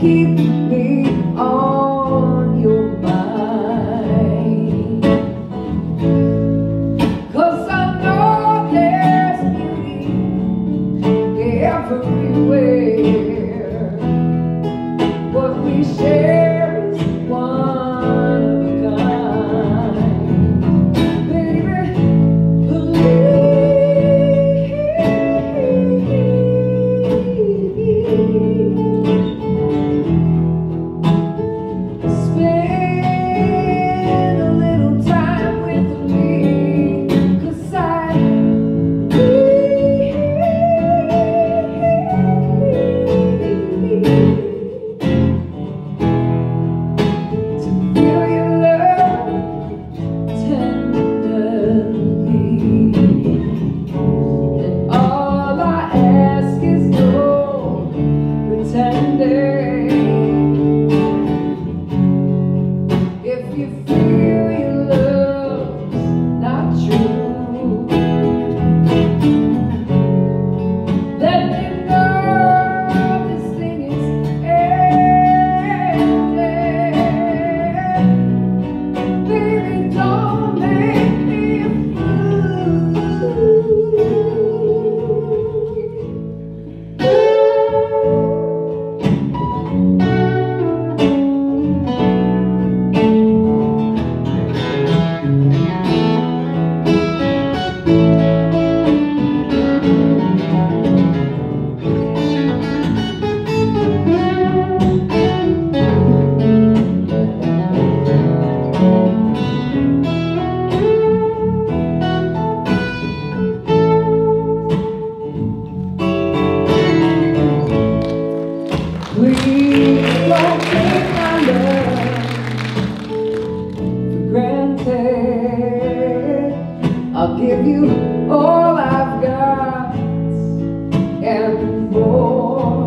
keep me on your mind. 'Cause I know there's beauty everywhere. What we share is one of a kind. Baby, spend a little time with me, 'cause I to feel your love tenderly, and all I ask is no pretending. If you feel your love's not true, let me know this thing is ending. Baby, don't make me a Please don't take my love for granted. I'll give you all I've got and more.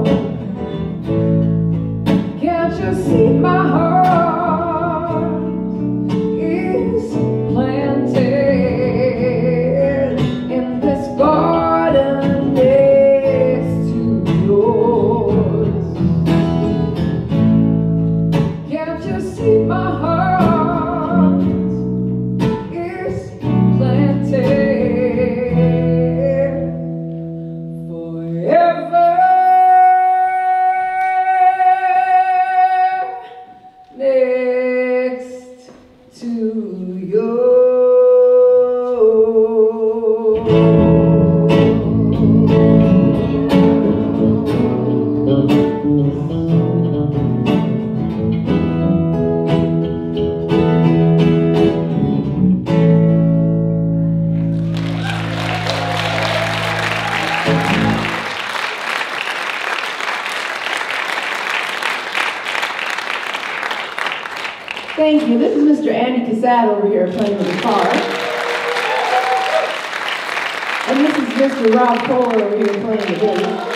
Can't you see my heart is planted in this garden next to yours? Can't you see my heart is planted forever next to yours? Thank you. This is Mr. Andy Cassatt over here playing the guitar. And this is Mr. Rob Kohler over here playing the bass.